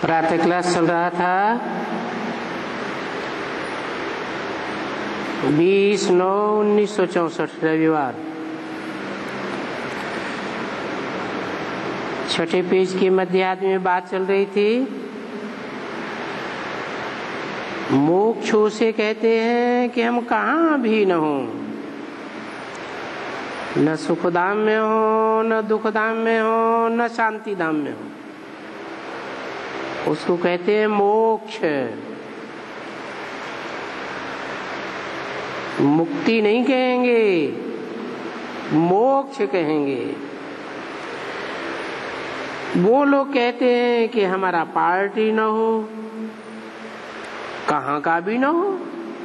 प्रातः क्लास चल रहा था 20/9/1964 रविवार। छठे पेज की मध्याह्न में बात चल रही थी। मोक्ष उसे कहते हैं कि हम कहाँ भी न हो, न सुखधाम में हो, न दुखधाम में हो, न शांति धाम में हो, उसको कहते हैं मोक्ष। मुक्ति नहीं कहेंगे, मोक्ष कहेंगे। वो लोग कहते हैं कि हमारा पार्टी न हो, कहाँ का भी न हो,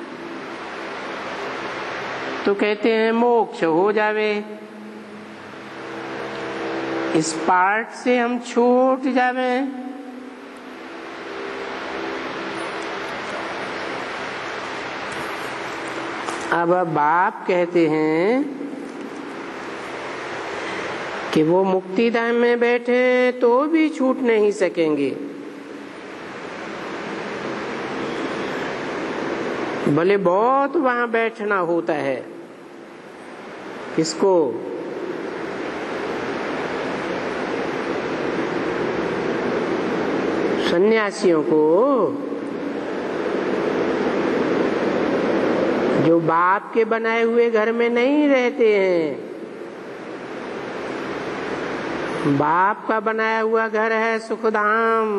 तो कहते हैं मोक्ष हो जावे, इस पार्ट से हम छूट जावे। अब बाप कहते हैं कि वो मुक्ति धाम में बैठे तो भी छूट नहीं सकेंगे, भले बहुत वहां बैठना होता है। किसको? सन्यासियों को, जो बाप के बनाए हुए घर में नहीं रहते हैं। बाप का बनाया हुआ घर है सुखधाम,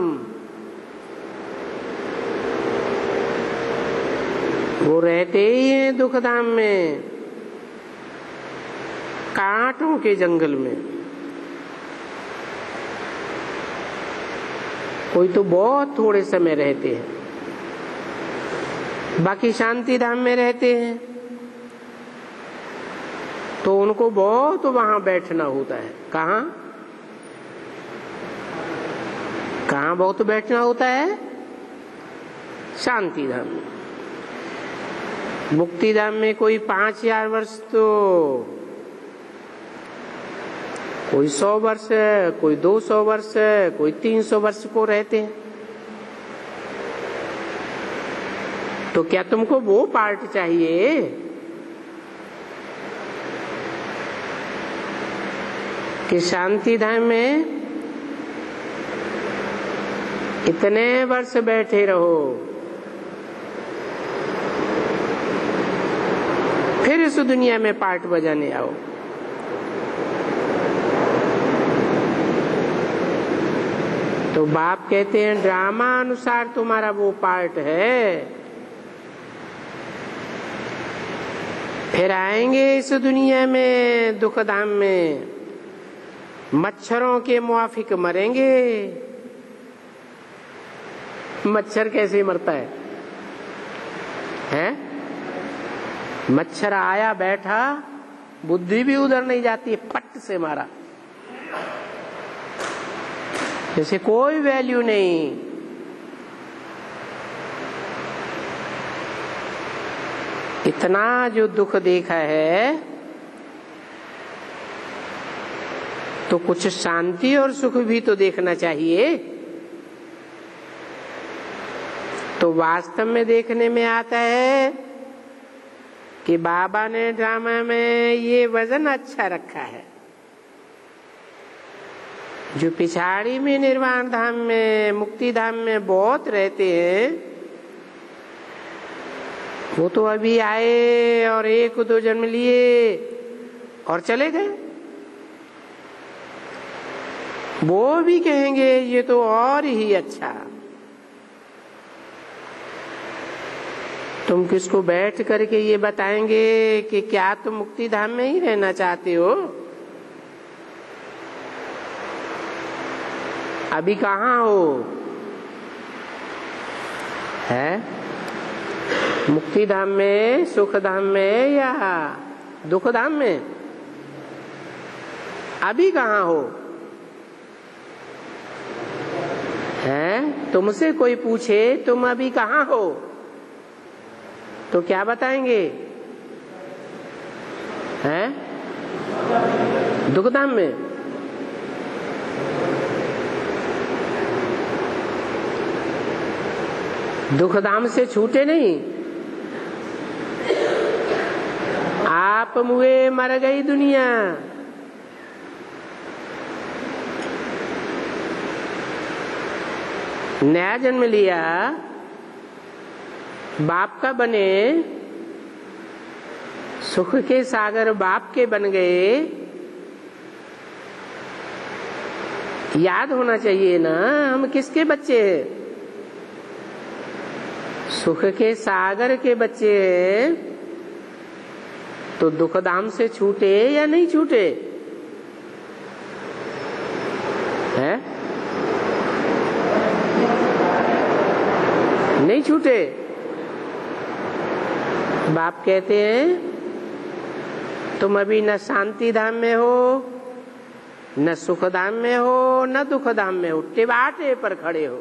वो रहते ही हैं दुखधाम में, कांटों के जंगल में। कोई तो बहुत थोड़े समय रहते हैं, बाकी शांति धाम में रहते हैं, तो उनको बहुत वहां बैठना होता है। कहाँ कहाँ बहुत बैठना होता है? शांति धाम में। मुक्ति धाम में कोई 5000 वर्ष, तो कोई 100 वर्ष, कोई 200 वर्ष, कोई 300 वर्ष को रहते हैं। तो क्या तुमको वो पार्ट चाहिए? कि शांति धाम में इतने वर्ष बैठे रहो, फिर इस दुनिया में पार्ट बजाने आओ। तो बाप कहते हैं ड्रामा अनुसार तुम्हारा वो पार्ट है, फिर आएंगे इस दुनिया में दुखधाम में, मच्छरों के मुआफिक मरेंगे। मच्छर कैसे मरता है? हैं? मच्छर आया बैठा, बुद्धि भी उधर नहीं जाती है, पट से मारा, जैसे कोई वैल्यू नहीं। इतना जो दुख देखा है, तो कुछ शांति और सुख भी तो देखना चाहिए। तो वास्तव में देखने में आता है कि बाबा ने ड्रामा में ये वजन अच्छा रखा है। जो पिछाड़ी में निर्वाण धाम में, मुक्ति धाम में बहुत रहते हैं, वो तो अभी आए और 1-2 जन्म लिए और चले गए। वो भी कहेंगे ये तो और ही अच्छा। तुम किसको बैठ करके ये बताएंगे कि क्या तुम मुक्ति धाम में ही रहना चाहते हो? अभी कहाँ हो? है मुक्ति धाम में, सुख धाम में या दुख धाम में? अभी कहाँ हो? है तुमसे कोई पूछे तुम अभी कहाँ हो, तो क्या बताएंगे? हैं? दुखधाम में। दुख धाम से छूटे नहीं। आप मुए मर गई दुनिया। नया जन्म लिया, बाप का बने, सुख के सागर बाप के बन गए। याद होना चाहिए ना हम किसके बच्चे हैं? सुख के सागर के बच्चे हैं। तो दुख धाम से छूटे या नहीं छूटे? है नहीं छूटे। बाप कहते हैं तुम अभी न शांति धाम में हो, न सुख धाम में हो, न दुख धाम में हो, टिबाटे पर खड़े हो।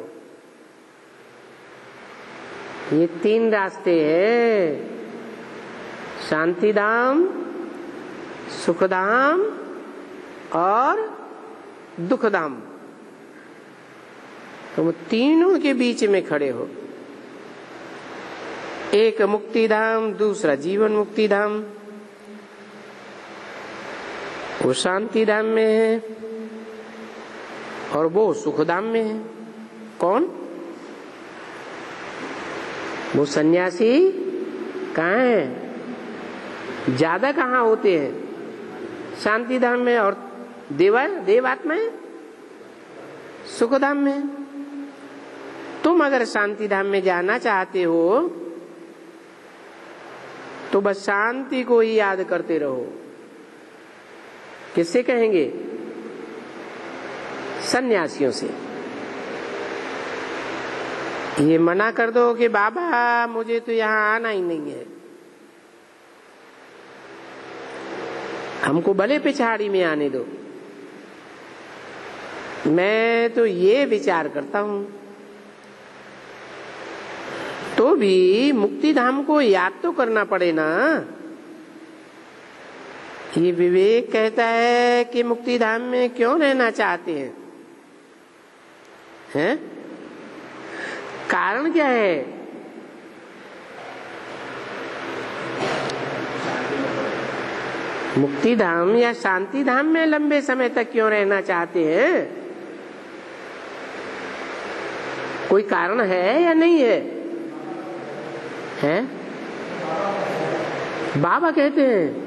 ये 3 रास्ते हैं, शांति धाम, सुख धाम और दुख धाम। तुम तीनों के बीच में खड़े हो। एक मुक्ति धाम, दूसरा जीवन मुक्ति धाम। वो शांति धाम में है और वो सुख धाम में है। कौन? वो सन्यासी कहाँ है? ज्यादा कहाँ होते हैं? शांति धाम में। और देवात्माएं सुख धाम में। तुम अगर शांति धाम में जाना चाहते हो तो बस शांति को ही याद करते रहो। किससे कहेंगे? सन्यासियों से। ये मना कर दो कि बाबा मुझे तो यहाँ आना ही नहीं है, हमको भले पिछाड़ी में आने दो। मैं तो ये विचार करता हूं। तो भी मुक्ति धाम को याद तो करना पड़े ना। ये विवेक कहता है कि मुक्ति धाम में क्यों रहना चाहते हैं? हैं? कारण क्या है? मुक्ति धाम या शांति धाम में लंबे समय तक क्यों रहना चाहते हैं? कोई कारण है या नहीं है? हैं? बाबा कहते हैं।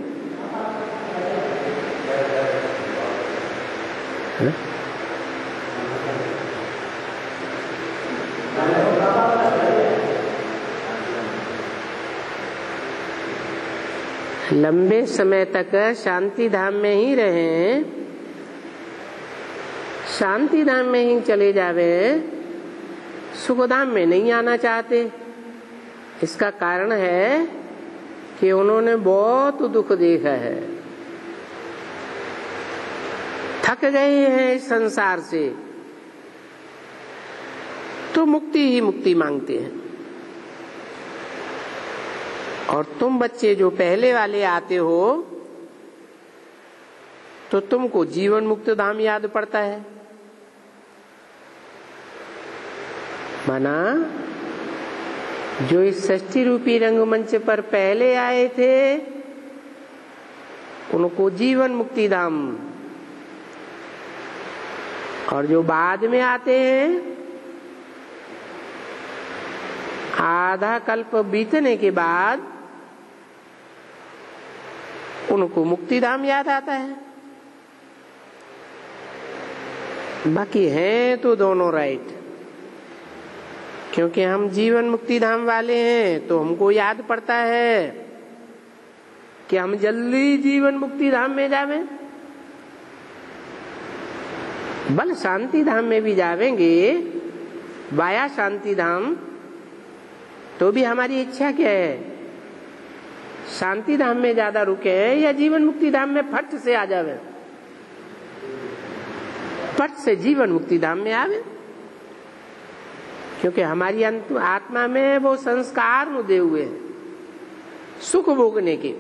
लंबे समय तक शांति धाम में ही रहें, शांति धाम में ही चले जावे, सुख धाम में नहीं आना चाहते। इसका कारण है कि उन्होंने बहुत दुख देखा है, थक गए हैं इस संसार से, तो मुक्ति ही मुक्ति मांगते हैं। और तुम बच्चे जो पहले वाले आते हो तो तुमको जीवन मुक्त धाम याद पड़ता है। माना जो इस षष्ठी रूपी रंगमंच पर पहले आए थे उनको जीवन मुक्ति धाम, और जो बाद में आते हैं आधा कल्प बीतने के बाद उनको मुक्ति धाम याद आता है। बाकी हैं तो दोनों राइट, क्योंकि हम जीवन मुक्ति धाम वाले हैं तो हमको याद पड़ता है कि हम जल्दी जीवन मुक्ति धाम में जावें। बल शांति धाम में भी जावेंगे वाया शांति धाम, तो भी हमारी इच्छा क्या है? शांति धाम में ज्यादा रुके या जीवन मुक्ति धाम में फट से आ जावे, फट से जीवन मुक्ति धाम में आवे। क्योंकि हमारी आत्मा में वो संस्कार मुदे हुए हैं सुख भोगने के,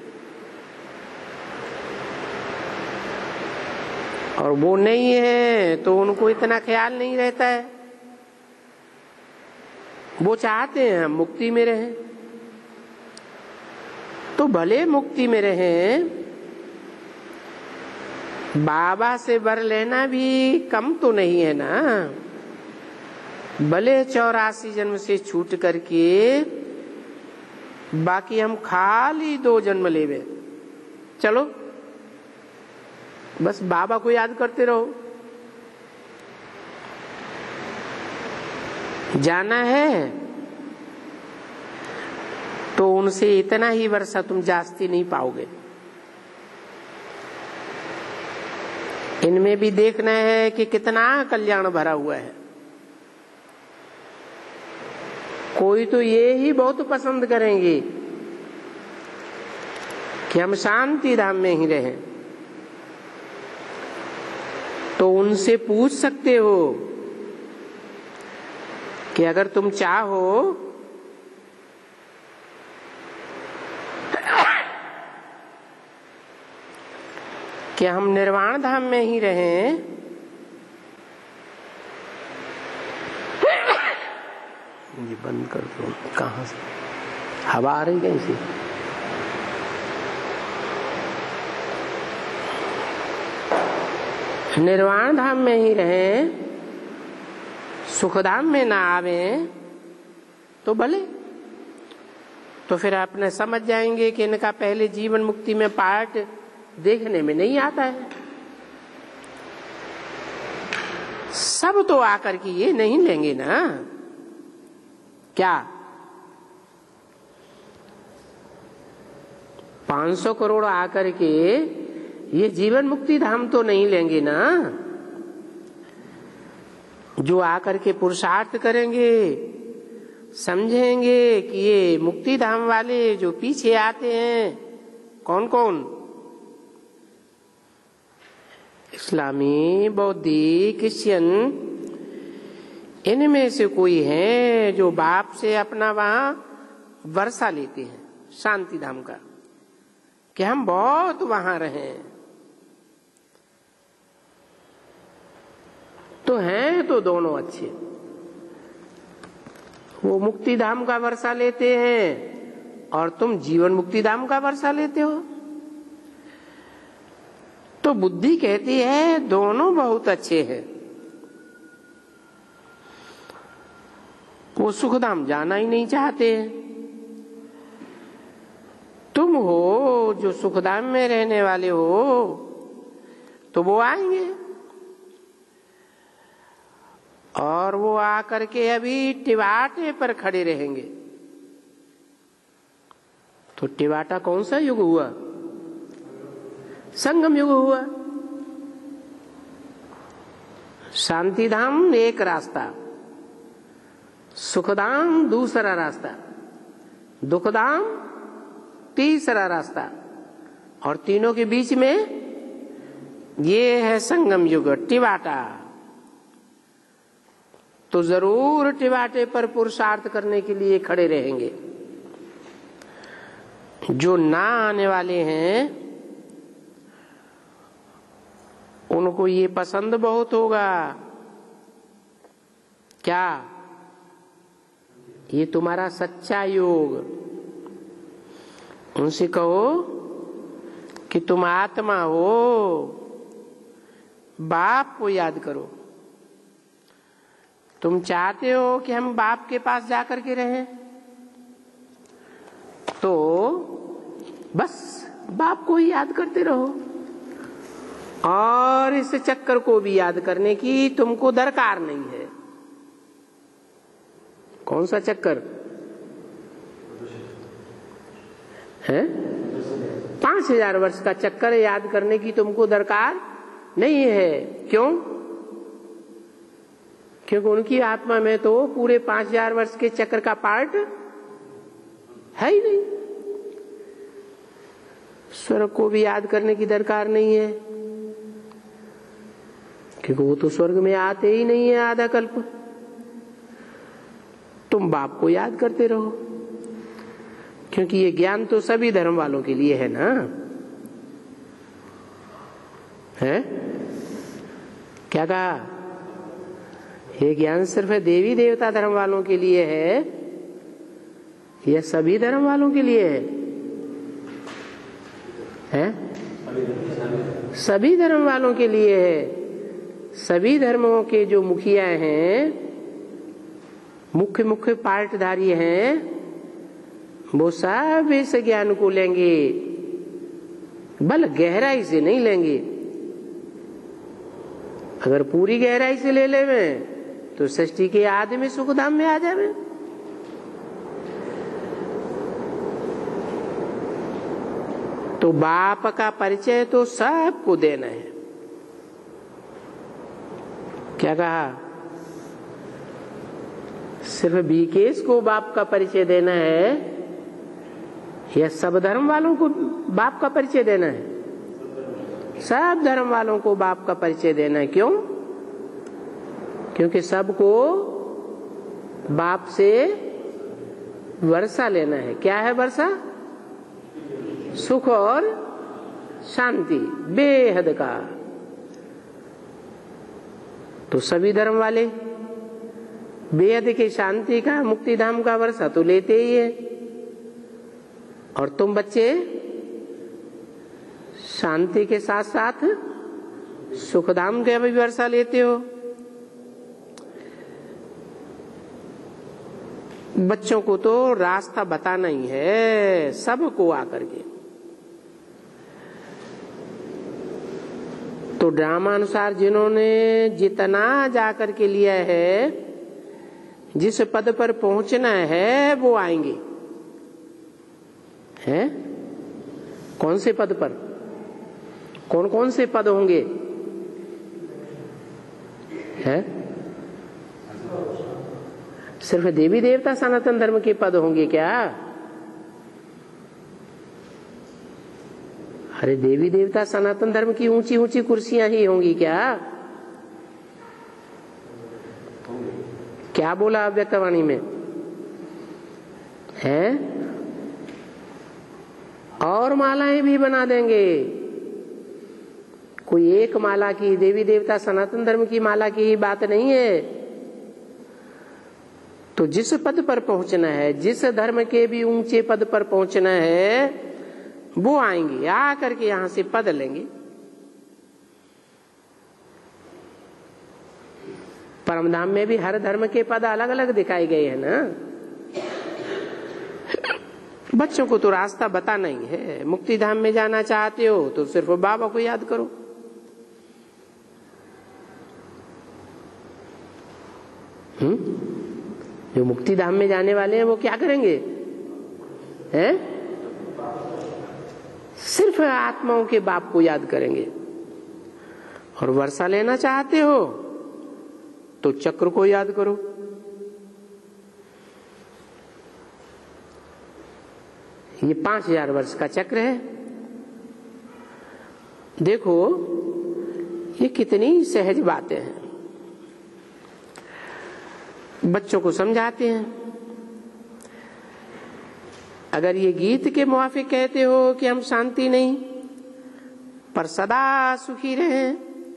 और वो नहीं है तो उनको इतना ख्याल नहीं रहता है। वो चाहते हैं हम मुक्ति में रहें, तो भले मुक्ति में रहें, बाबा से वर लेना भी कम तो नहीं है ना। भले 84 जन्म से छूट करके बाकी हम खाली 2 जन्म लेवे, चलो बस बाबा को याद करते रहो। जाना है तो उनसे इतना ही वर्षा तुम जास्ती नहीं पाओगे। इनमें भी देखना है कि कितना कल्याण भरा हुआ है। कोई तो ये ही बहुत पसंद करेंगे कि हम शांति धाम में ही रहें, तो उनसे पूछ सकते हो कि अगर तुम चाहो कि हम निर्वाण धाम में ही रहें, ये बंद कर दो। कहां से हवा आ रही कहीं से? निर्वाण धाम में ही रहें, सुखधाम में ना आवे तो भले। तो फिर आपने समझ जाएंगे कि इनका पहले जीवन मुक्ति में पार्ट देखने में नहीं आता है। सब तो आकर के ये नहीं लेंगे ना, क्या 500 करोड़ आकर के ये जीवन मुक्ति धाम तो नहीं लेंगे ना। जो आकर के पुरुषार्थ करेंगे, समझेंगे कि ये मुक्ति धाम वाले जो पीछे आते हैं कौन कौन, इस्लामी, बौद्धी, क्रिश्चियन, इनमें से कोई है जो बाप से अपना वहां वर्षा लेते हैं शांति धाम का, कि हम बहुत वहां रहें। तो हैं तो दोनों अच्छे। वो मुक्ति धाम का वर्षा लेते हैं और तुम जीवन मुक्ति धाम का वर्षा लेते हो। तो बुद्धि कहती है दोनों बहुत अच्छे हैं। वो सुखधाम जाना ही नहीं चाहते हैं। तुम हो जो सुखधाम में रहने वाले हो, तो वो आएंगे और वो आकर के अभी टिवाटे पर खड़े रहेंगे। तो टिवाटा कौन सा युग हुआ? संगम युग हुआ। शांति धाम एक रास्ता, सुखधाम दूसरा रास्ता, दुखधाम तीसरा रास्ता, और तीनों के बीच में ये है संगम युग, टिवाटा। तो जरूर टिवाटे पर पुरुषार्थ करने के लिए खड़े रहेंगे। जो ना आने वाले हैं उनको ये पसंद बहुत होगा। क्या? ये तुम्हारा सच्चा योग। उनसे कहो कि तुम आत्मा हो, बाप को याद करो। तुम चाहते हो कि हम बाप के पास जाकर के रहें, तो बस बाप को ही याद करते रहो, और इस चक्कर को भी याद करने की तुमको दरकार नहीं है। कौन सा चक्कर है? 5000 वर्ष का चक्कर याद करने की तुमको दरकार नहीं है। क्यों? क्योंकि उनकी आत्मा में तो पूरे 5000 वर्ष के चक्र का पार्ट है ही नहीं। स्वर्ग को भी याद करने की दरकार नहीं है, क्योंकि वो तो स्वर्ग में आते ही नहीं है आधा कल्प। तुम बाप को याद करते रहो, क्योंकि ये ज्ञान तो सभी धर्म वालों के लिए है ना। है क्या कहा? ये ज्ञान सिर्फ देवी देवता धर्म वालों के लिए है या सभी धर्म वालों के लिए है? सभी धर्म वालों के लिए है। सभी धर्मों के जो मुखिया हैं, मुख्य मुख्य पार्टधारी हैं, वो सब इस ज्ञान को लेंगे, बल गहराई से नहीं लेंगे। अगर पूरी गहराई से ले लेवे तो सृष्टि के आदि में सुखधाम में आ जावे। तो बाप का परिचय तो सबको देना है। क्या कहा? सिर्फ बीकेश को बाप का परिचय देना है या सब धर्म वालों को बाप का परिचय देना है? सब धर्म वालों को बाप का परिचय देना है। क्यों? क्योंकि सबको बाप से वर्षा लेना है। क्या है वर्षा? सुख और शांति, बेहद का। तो सभी धर्म वाले बेहद की शांति का, मुक्ति धाम का वर्षा तो लेते ही है। और तुम बच्चे शांति के साथ साथ सुखधाम का भी वर्षा लेते हो। बच्चों को तो रास्ता बताना ही है, सबको आकर के। तो ड्रामा अनुसार जिन्होंने जितना जाकर के लिया है, जिस पद पर पहुंचना है वो आएंगे। हैं? कौन से पद पर? कौन कौन से पद होंगे? हैं? सिर्फ देवी देवता सनातन धर्म के पद होंगे क्या? अरे देवी देवता सनातन धर्म की ऊंची ऊंची कुर्सियां ही होंगी क्या? क्या बोला अव्यक्तवाणी में? हैं? और मालाएं भी बना देंगे। कोई एक माला की, देवी देवता सनातन धर्म की माला की ही बात नहीं है। तो जिस पद पर पहुंचना है, जिस धर्म के भी ऊंचे पद पर पहुंचना है, वो आएंगे, आकर के यहां से पद लेंगे। परमधाम में भी हर धर्म के पद अलग अलग दिखाए गए हैं ना। बच्चों को तो रास्ता बताना ही है। मुक्ति धाम में जाना चाहते हो तो सिर्फ बाबा को याद करो। जो मुक्ति धाम में जाने वाले हैं वो क्या करेंगे? हैं? सिर्फ आत्माओं के बाप को याद करेंगे। और वर्षा लेना चाहते हो तो चक्र को याद करो। ये 5000 वर्ष का चक्र है। देखो ये कितनी सहज बातें हैं। बच्चों को समझाते हैं। अगर ये गीत के मुआफिक कहते हो कि हम शांति नहीं पर सदा सुखी रहें,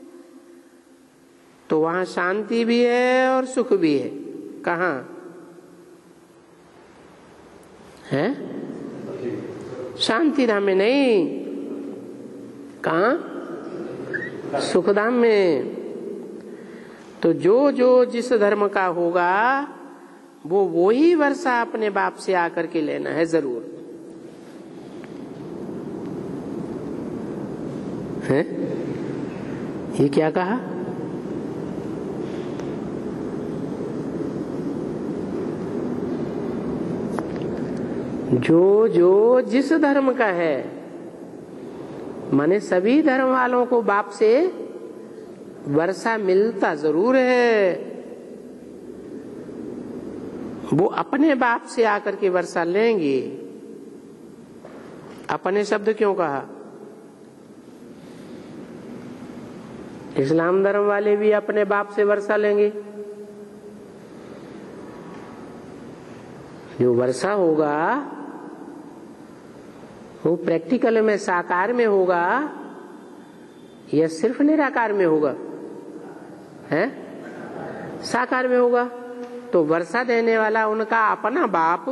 तो वहां शांति भी है और सुख भी है। कहाँ है? शांति धाम में नहीं, कहाँ? सुखधाम में। तो जो जो जिस धर्म का होगा वो ही वर्षा अपने बाप से आकर के लेना है जरूर। है? ये क्या कहा? जो जो जिस धर्म का है, माने सभी धर्म वालों को बाप से वर्षा मिलता जरूर है। वो अपने बाप से आकर के वर्षा लेंगे। अपने शब्द क्यों कहा? इस्लाम धर्म वाले भी अपने बाप से वर्षा लेंगे। जो वर्षा होगा वो प्रैक्टिकल में साकार में होगा या सिर्फ निराकार में होगा? है? साकार में होगा। तो वर्षा देने वाला उनका अपना बाप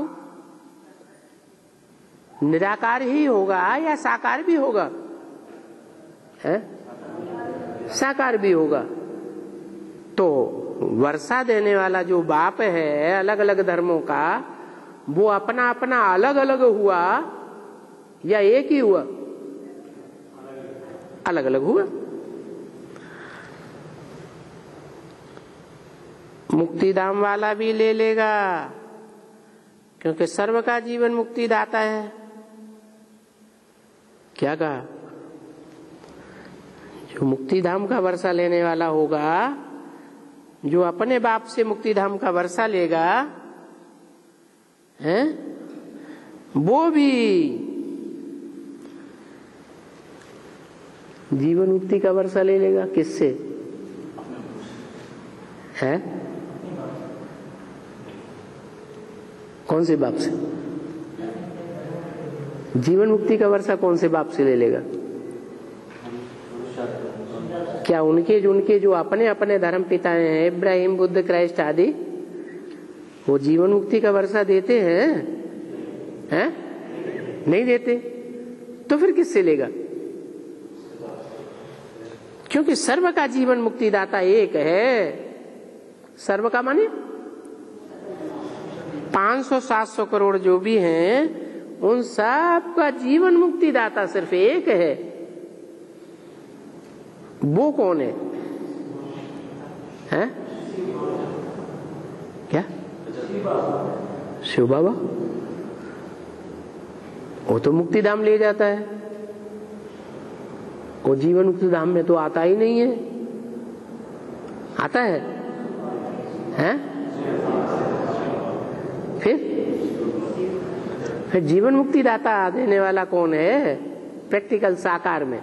निराकार ही होगा या साकार भी होगा? है साकार भी होगा। तो वर्षा देने वाला जो बाप है अलग अलग धर्मों का, वो अपना अपना अलग अलग हुआ या एक ही हुआ? अलग अलग हुआ। मुक्तिधाम वाला भी ले लेगा, क्योंकि सर्व का जीवन मुक्ति दाता है। क्या कहा? जो मुक्तिधाम का वर्षा लेने वाला होगा, जो अपने बाप से मुक्तिधाम का वर्षा लेगा, है वो भी जीवन मुक्ति का वर्षा ले लेगा। किससे? है कौन से बाप से? जीवन मुक्ति का वर्षा कौन से बाप से ले लेगा? क्या उनके जो अपने अपने धर्म पिता हैं, इब्राहिम, बुद्ध, क्राइस्ट आदि, वो जीवन मुक्ति का वर्षा देते हैं? नहीं देते। तो फिर किससे लेगा? क्योंकि सर्व का जीवन मुक्तिदाता एक है। सर्व का माने 500-700 करोड़ जो भी हैं, उन सब का जीवन मुक्तिदाता सिर्फ एक है। वो कौन है? क्या? शिव बाबा। वो तो मुक्तिधाम ले जाता है, वो जीवन मुक्तिधाम में तो आता ही नहीं है। आता है? फिर जीवन मुक्ति दाता देने वाला कौन है प्रैक्टिकल साकार में?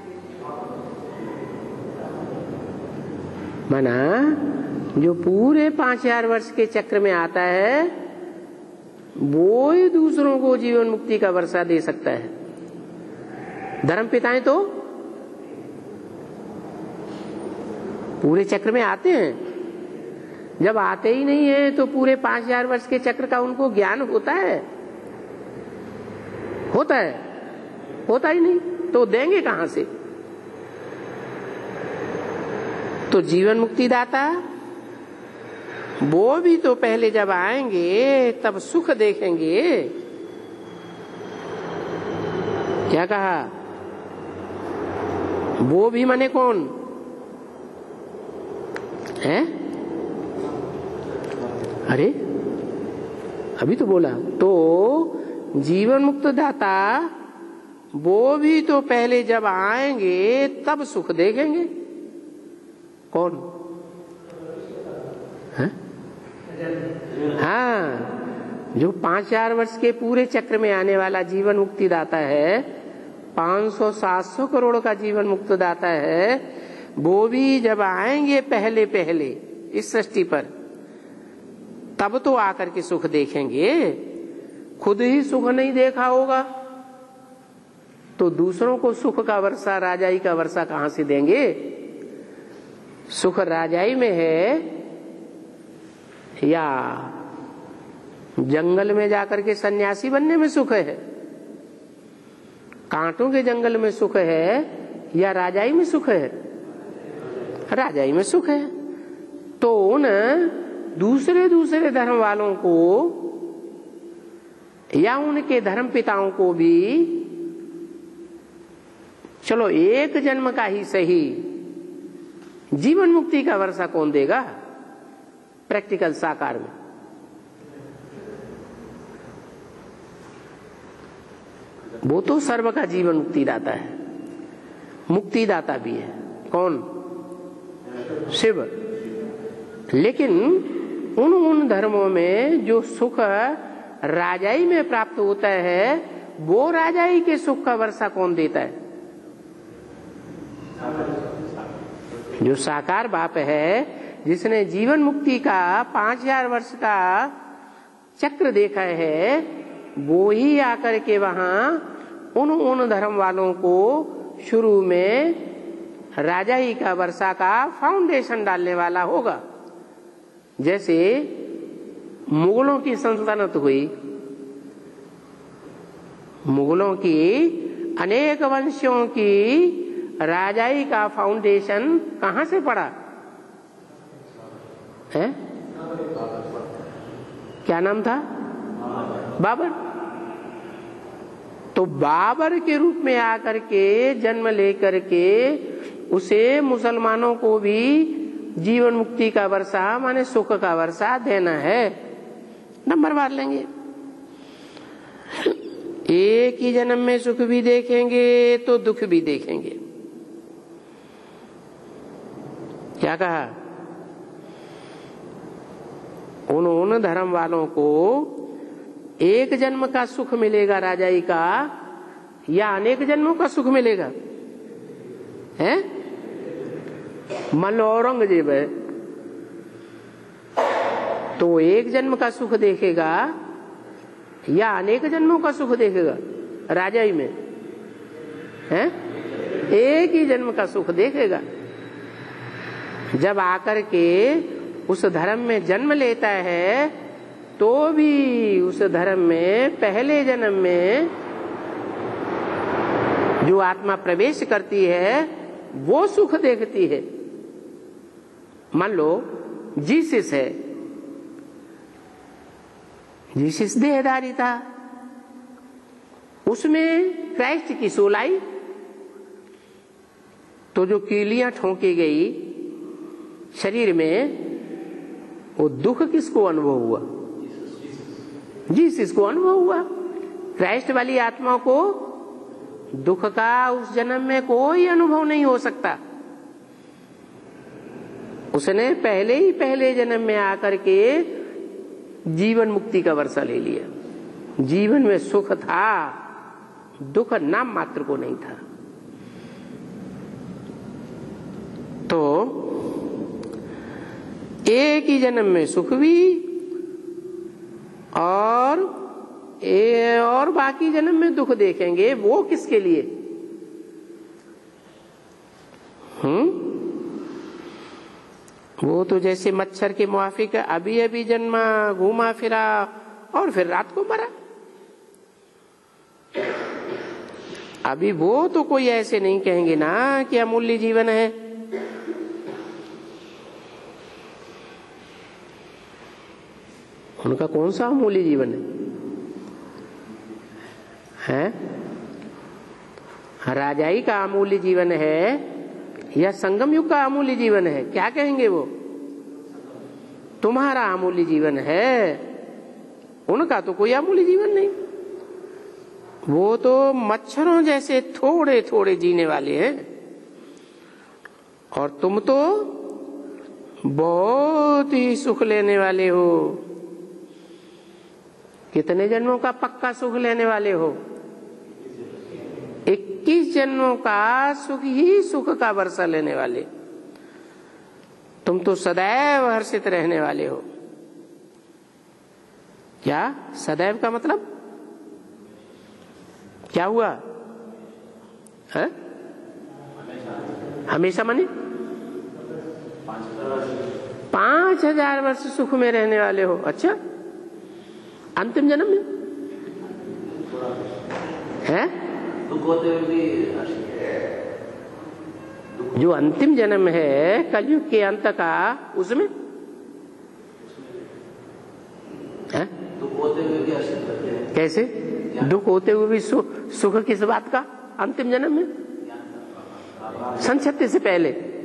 माना जो पूरे 5000 वर्ष के चक्र में आता है, वो ही दूसरों को जीवन मुक्ति का वर्षा दे सकता है। धर्म पिताएं तो पूरे चक्र में आते हैं, जब आते ही नहीं है तो पूरे 5000 वर्ष के चक्र का उनको ज्ञान होता है? होता है? होता ही नहीं, तो देंगे कहां से? तो जीवन मुक्ति दाता वो भी तो पहले जब आएंगे तब सुख देखेंगे। क्या कहा? वो भी माने कौन है? अरे अभी तो बोला। तो जीवन मुक्त दाता वो भी तो पहले जब आएंगे तब सुख देखेंगे। कौन है? हाँ, जो 5000 वर्ष के पूरे चक्र में आने वाला जीवन मुक्ति दाता है, 500-700 करोड़ का जीवन मुक्त दाता है, वो भी जब आएंगे पहले पहले इस सृष्टि पर, तब तो आकर के सुख देखेंगे। खुद ही सुख नहीं देखा होगा तो दूसरों को सुख का वर्षा, राजाई का वर्षा कहां से देंगे? सुख राजाई में है या जंगल में जाकर के सन्यासी बनने में सुख है? कांटों के जंगल में सुख है या राजाई में सुख है? राजाई में सुख है। तो उन दूसरे धर्म वालों को या उनके धर्म पिताओं को भी चलो एक जन्म का ही सही जीवन मुक्ति का वर्षा कौन देगा प्रैक्टिकल साकार में? वो तो सर्व का जीवन मुक्ति दाता है, मुक्ति दाता भी है। कौन? शिव। लेकिन उन धर्मों में जो सुख राजाई में प्राप्त होता है, वो राजाई के सुख का वर्षा कौन देता है? जो साकार बाप है, जिसने जीवन मुक्ति का 5000 वर्ष का चक्र देखा है, वो ही आकर के वहां उन धर्म वालों को शुरू में राजाई का वर्षा का फाउंडेशन डालने वाला होगा। जैसे मुगलों की सल्तनत हुई, मुगलों की अनेक वंशों की राजाई का फाउंडेशन कहां से पड़ा है? क्या नाम था? बाबर। तो बाबर के रूप में आकर के जन्म लेकर के उसे मुसलमानों को भी जीवन मुक्ति का वर्षा माने सुख का वर्षा देना है। नंबर मार लेंगे। एक ही जन्म में सुख भी देखेंगे तो दुख भी देखेंगे। क्या कहा? उन धर्म वालों को एक जन्म का सुख मिलेगा राजाई का या अनेक जन्मों का सुख मिलेगा? है? मान लो औरंगजेब है तो एक जन्म का सुख देखेगा या अनेक जन्मों का सुख देखेगा राजाई में? है? एक ही जन्म का सुख देखेगा। जब आकर के उस धर्म में जन्म लेता है तो भी उस धर्म में पहले जन्म में जो आत्मा प्रवेश करती है वो सुख देखती है। मान लो जीसस है, जीसस देहधारी था, उसमें क्राइस्ट की सोल आई तो जो कीलियां ठोंकी गई शरीर में वो दुख किसको अनुभव हुआ? जीसस को अनुभव हुआ। क्राइस्ट वाली आत्मा को दुख का उस जन्म में कोई अनुभव नहीं हो सकता। उसने पहले जन्म में आकर के जीवन मुक्ति का वर्षा ले लिया। जीवन में सुख था, दुख नाम मात्र को नहीं था। तो एक ही जन्म में सुख भी और बाकी जन्म में दुख देखेंगे। वो किसके लिए? वो तो जैसे मच्छर के मुआफिक अभी अभी जन्मा, घूमा फिरा और फिर रात को मरा। अभी वो तो कोई ऐसे नहीं कहेंगे ना कि अमूल्य जीवन है। उनका कौन सा अमूल्य जीवन है? राजाई का अमूल्य जीवन है या संगम युग का अमूल्य जीवन है? क्या कहेंगे वो? तुम्हारा अमूल्य जीवन है, उनका तो कोई अमूल्य जीवन नहीं। वो तो मच्छरों जैसे थोड़े थोड़े जीने वाले हैं और तुम तो बहुत ही सुख लेने वाले हो। कितने जन्मों का पक्का सुख लेने वाले हो? 21 जन्मों का सुख ही सुख का वर्षा लेने वाले। तुम तो सदैव हर्षित रहने वाले हो। क्या सदैव का मतलब क्या हुआ? है? हमेशा माने 5000 वर्ष सुख में रहने वाले हो। अच्छा, अंतिम जन्म में है जो अंतिम जन्म है कलयुग के अंत का, उसमें है? कैसे दुख होते हुए भी सुख किस बात का? अंतिम जन्म में सन 36 से पहले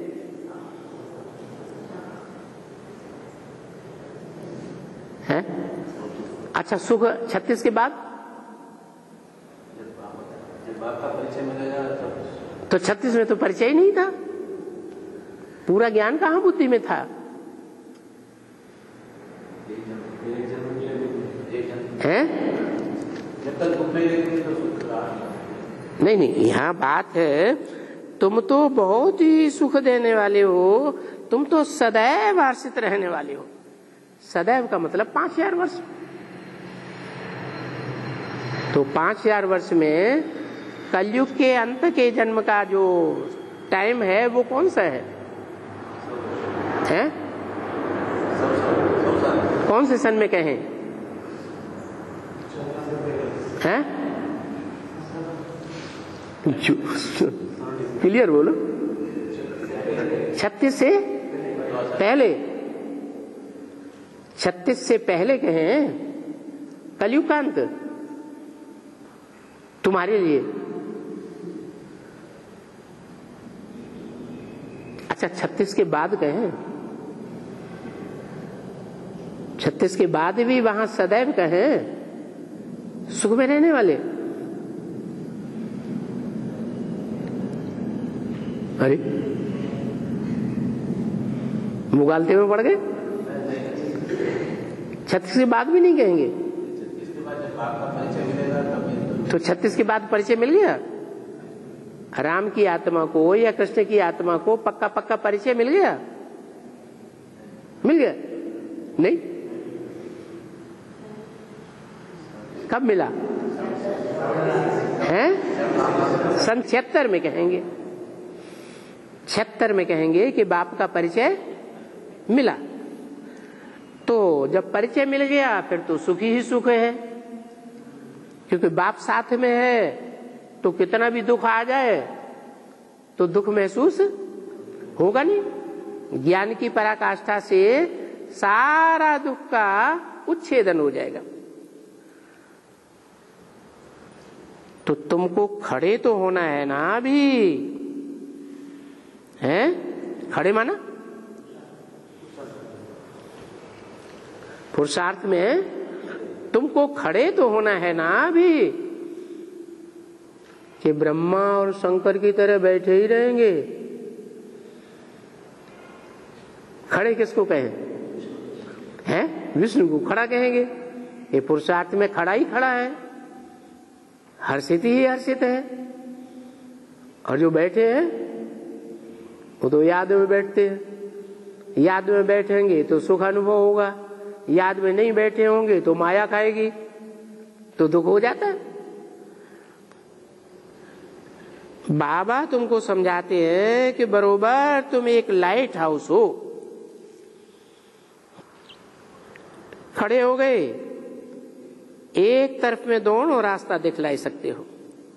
है। अच्छा, सुख 36 के बाद तो 36 में तो परिचय नहीं था। पूरा ज्ञान कहाँ बुद्धि में था? है? नहीं, यहाँ बात है तुम तो बहुत ही सुख देने वाले हो, तुम तो सदैव हर्षित रहने वाले हो। सदैव का मतलब 5000 वर्ष। तो 5000 वर्ष में कलयुग के अंत के जन्म का जो टाइम है वो कौन सा है? कौन से सन में कहें? हैं? क्लियर बोलो। 36 से पहले, 36 से पहले कहें कलयुग का अंत तुम्हारे लिए। अच्छा 36 के बाद कहें, 36 के बाद भी वहां सदैव कहें सुख में रहने वाले। अरे मुगालते में पड़ गए। 36 के बाद भी नहीं कहेंगे तो 36 के बाद परिचय मिल गया। राम की आत्मा को या कृष्ण की आत्मा को पक्का पक्का परिचय मिल गया? मिल गया? नहीं। कब मिला है? सन 76 में कहेंगे, 76 में कहेंगे कि बाप का परिचय मिला। तो जब परिचय मिल गया फिर तो सुख ही सुख है, क्योंकि बाप साथ में है तो कितना भी दुख आ जाए तो दुख महसूस होगा नहीं। ज्ञान की पराकाष्ठा से सारा दुख का उच्छेदन हो जाएगा। तो तुमको खड़े तो होना है ना अभी, हैं? खड़े माना पुरुषार्थ में तुमको खड़े तो होना है ना अभी, कि ब्रह्मा और शंकर की तरह बैठे ही रहेंगे। खड़े किसको कहें? हैं? विष्णु को खड़ा कहेंगे। ये पुरुषार्थ में खड़ा ही खड़ा है, हर्षित ही हर्षित है। और जो बैठे हैं वो तो याद में बैठते हैं। याद में बैठेंगे तो सुख अनुभव होगा, याद में नहीं बैठे होंगे तो माया खाएगी तो दुख हो जाता है। बाबा तुमको समझाते हैं कि बरोबर तुम एक लाइट हाउस हो, खड़े हो गए, एक तरफ में दोनों रास्ता दिखलाई सकते हो।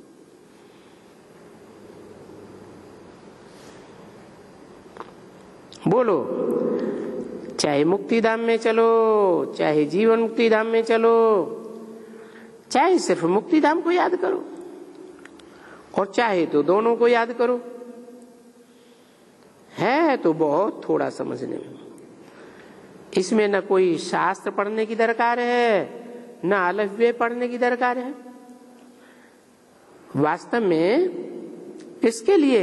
बोलो, चाहे मुक्ति धाम में चलो, चाहे जीवन मुक्ति धाम में चलो, चाहे सिर्फ मुक्ति धाम को याद करो और चाहे तो दोनों को याद करो। है तो बहुत थोड़ा समझने में। इसमें न कोई शास्त्र पढ़ने की दरकार है, न अलव्य पढ़ने की दरकार है। वास्तव में किसके लिए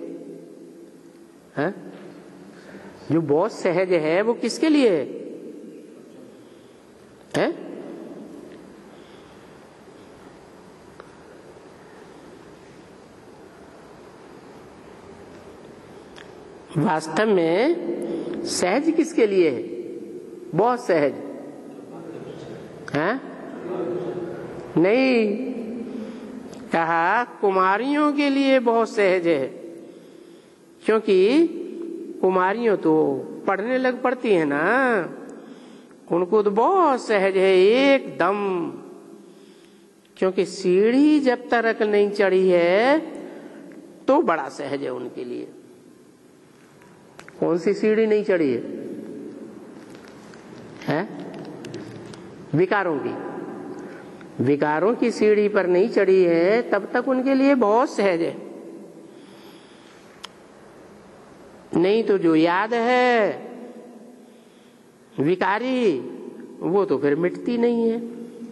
है? जो बहुत सहज है वो किसके लिए है? वास्तव में सहज किसके लिए है? बहुत सहज है? नहीं, कहा कुमारियों के लिए बहुत सहज है, क्योंकि कुमारियों तो पढ़ने लग पड़ती है ना, उनको तो बहुत सहज है एकदम। क्योंकि सीढ़ी जब तक नहीं चढ़ी है तो बड़ा सहज है उनके लिए। कौन सी सीढ़ी नहीं चढ़ी है? विकारों की। विकारों की सीढ़ी पर नहीं चढ़ी है तब तक उनके लिए बहुत सहज है। नहीं तो जो याद है विकारी, वो तो फिर मिटती नहीं है।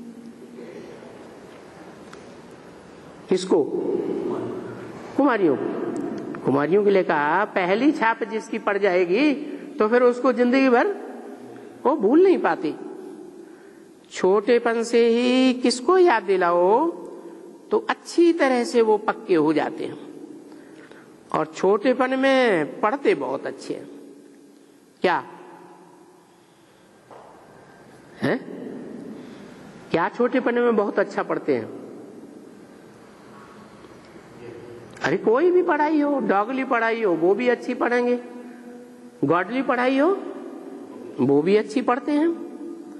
किसको? कुमारियों को। कुमारियों के लिए कहा पहली छाप जिसकी पड़ जाएगी तो फिर उसको जिंदगी भर वो भूल नहीं पाती। छोटेपन से ही किसको याद दिलाओ तो अच्छी तरह से वो पक्के हो जाते हैं, और छोटेपन में पढ़ते बहुत अच्छे हैं। क्या है? क्या छोटेपन में बहुत अच्छा पढ़ते हैं? अरे कोई भी पढ़ाई हो, डॉगली पढ़ाई हो वो भी अच्छी पढ़ेंगे, गॉडली पढ़ाई हो वो भी अच्छी पढ़ते हैं।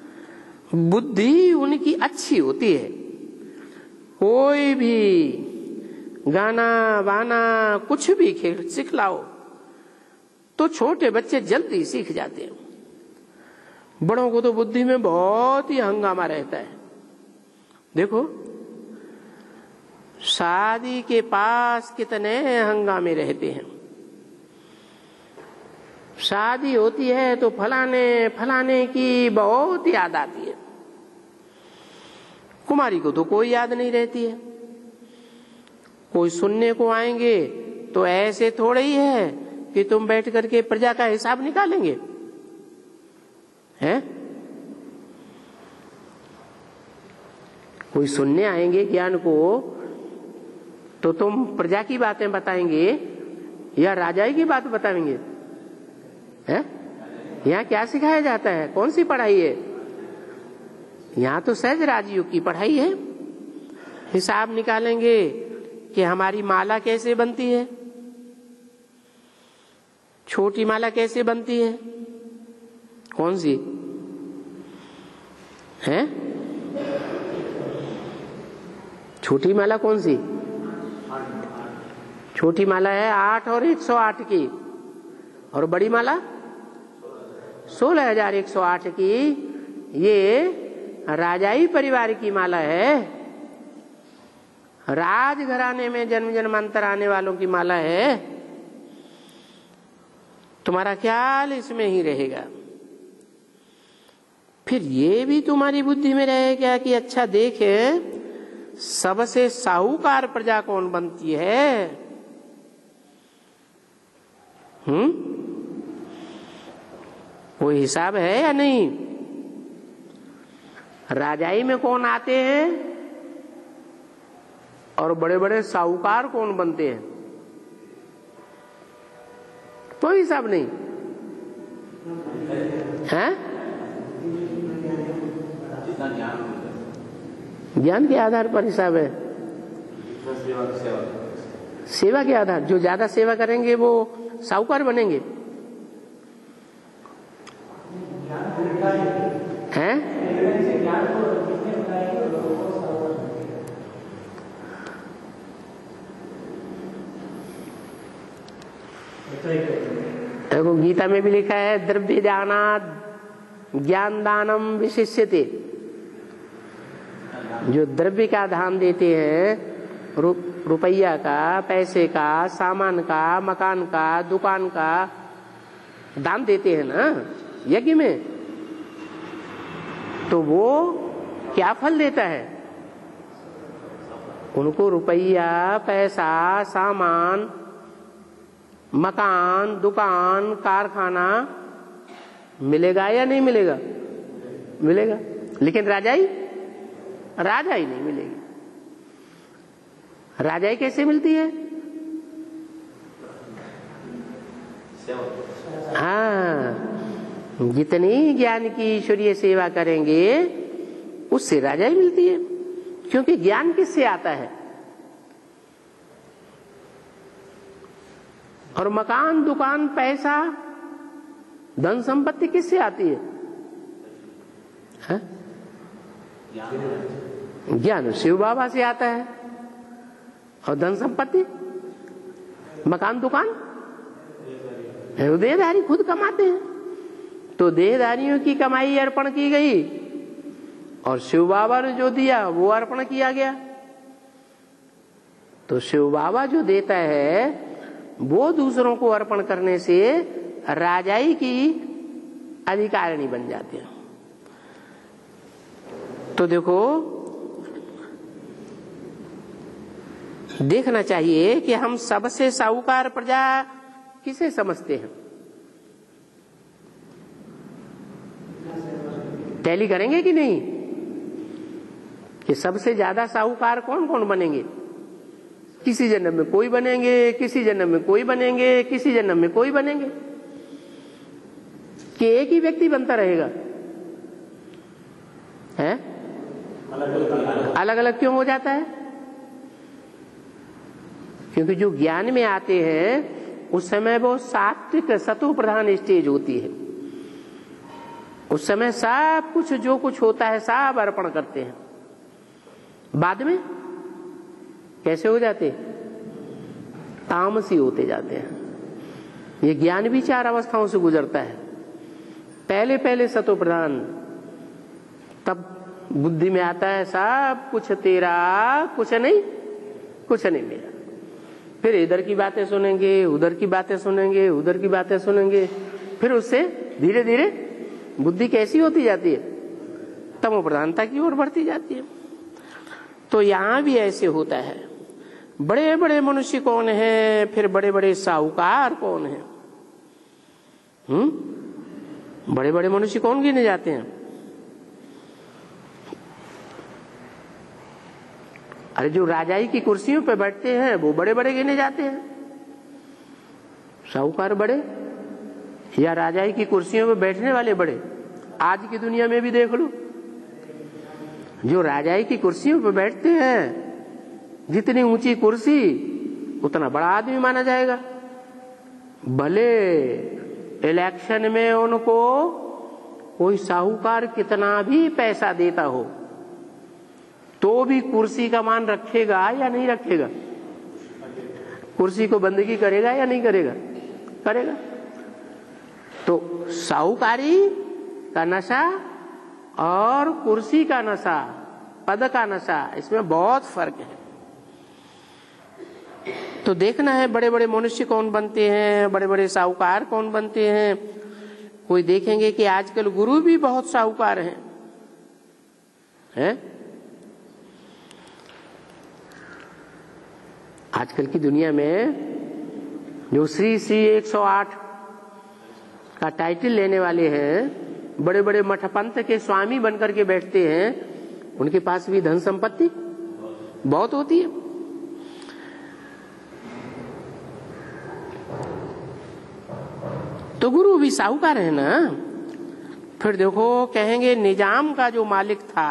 बुद्धि उनकी अच्छी होती है। कोई भी गाना वाना कुछ भी खेल सिखलाओ तो छोटे बच्चे जल्दी सीख जाते हैं। बड़ों को तो बुद्धि में बहुत ही हंगामा रहता है। देखो शादी के पास कितने हंगामे रहते हैं। शादी होती है तो फलाने फलाने की बहुत याद आती है। कुमारी को तो कोई याद नहीं रहती है। कोई सुनने को आएंगे तो ऐसे थोड़े ही है कि तुम बैठ करके प्रजा का हिसाब निकालेंगे, हैं? कोई सुनने आएंगे ज्ञान को तो तुम प्रजा की बातें बताएंगे या राजाई की बात बताएंगे? हैं? यहाँ क्या सिखाया जाता है? कौन सी पढ़ाई है? यहाँ तो सहज राजयोग की पढ़ाई है। हिसाब निकालेंगे कि हमारी माला कैसे बनती है, छोटी माला कैसे बनती है, कौन सी है? छोटी माला कौन सी? छोटी माला है 8 और 108 की, और बड़ी माला 16,108 की। ये राजाई परिवार की माला है, राजघराने में जन्म जन्मांतर आने वालों की माला है। तुम्हारा ख्याल इसमें ही रहेगा। फिर ये भी तुम्हारी बुद्धि में रहेगा कि अच्छा देखे सबसे साहूकार प्रजा कौन बनती है। कोई हिसाब है या नहीं? राजाई में कौन आते हैं और बड़े बड़े साहूकार कौन बनते हैं? कोई हिसाब नहीं है। ज्ञान के आधार पर हिसाब है। सेवा के आधार, जो ज्यादा सेवा करेंगे वो साहूकार बनेंगे, हैं? देखो गीता में भी लिखा है द्रव्य दानात् ज्ञान दानम विशिष्यते। जो द्रव्य का दान देते हैं, रुपया का, पैसे का, सामान का, मकान का, दुकान का दान देते हैं ना यज्ञ में, तो वो क्या फल देता है? उनको रुपया, पैसा, सामान, मकान, दुकान, कारखाना मिलेगा या नहीं मिलेगा? मिलेगा। लेकिन राजाई नहीं मिलेगी। राजाई कैसे मिलती है? हाँ, जितनी ज्ञान की ईश्वरीय सेवा करेंगे उससे राजाई मिलती है। क्योंकि ज्ञान किससे आता है? और मकान, दुकान, पैसा, धन संपत्ति किससे आती है? ज्ञान शिव बाबा से आता है। और धन संपत्ति, मकान, दुकान देहधारी खुद कमाते हैं। तो देहधारियों की कमाई अर्पण की गई और शिव बाबा ने जो दिया वो अर्पण किया गया। तो शिव बाबा जो देता है वो दूसरों को अर्पण करने से राजाई की अधिकारिणी बन जाती है। तो देखो, देखना चाहिए कि हम सबसे साहूकार प्रजा किसे समझते हैं। टैली करेंगे कि नहीं कि सबसे ज्यादा साहूकार कौन कौन बनेंगे? किसी जन्म में कोई बनेंगे, किसी जन्म में कोई बनेंगे, किसी जन्म में कोई बनेंगे, कि एक ही व्यक्ति बनता रहेगा? है अलग अलग क्यों हो जाता है? क्योंकि जो ज्ञान में आते हैं उस समय वो सात्विक सतो प्रधान स्टेज होती है। उस समय सब कुछ जो कुछ होता है सब अर्पण करते हैं। बाद में कैसे हो जाते? तामसी होते जाते हैं। ये ज्ञान भी 4 अवस्थाओं से गुजरता है। पहले पहले सतो प्रधान, तब बुद्धि में आता है सब कुछ तेरा, कुछ नहीं मेरा। फिर इधर की बातें सुनेंगे, उधर की बातें सुनेंगे, उधर की बातें सुनेंगे, फिर उससे धीरे धीरे बुद्धि कैसी होती जाती है? तमो प्रधानता की ओर बढ़ती जाती है। तो यहां भी ऐसे होता है। बड़े बड़े मनुष्य कौन है, फिर बड़े बड़े साहूकार कौन है? बड़े बड़े मनुष्य कौन गिने जाते हैं? अरे जो राजाई की कुर्सियों पे बैठते हैं वो बड़े बड़े गिने जाते हैं। साहूकार बड़े या राजाई की कुर्सियों पे बैठने वाले बड़े? आज की दुनिया में भी देख लो, जो राजाई की कुर्सियों पे बैठते हैं, जितनी ऊंची कुर्सी उतना बड़ा आदमी माना जाएगा। भले इलेक्शन में उनको कोई साहूकार कितना भी पैसा देता हो तो भी कुर्सी का मान रखेगा या नहीं रखेगा? कुर्सी को बंदगी करेगा या नहीं करेगा? करेगा। तो साहूकारी का नशा और कुर्सी का नशा, पद का नशा, इसमें बहुत फर्क है। तो देखना है बड़े बड़े मनुष्य कौन बनते हैं, बड़े बड़े साहूकार कौन बनते हैं। कोई देखेंगे कि आजकल गुरु भी बहुत साहूकार हैं? आजकल की दुनिया में जो श्री 108 का टाइटल लेने वाले हैं, बड़े बड़े मठ पंथ के स्वामी बनकर के बैठते हैं, उनके पास भी धन संपत्ति बहुत होती है। तो गुरु भी साहूकार है ना। फिर देखो कहेंगे निजाम का जो मालिक था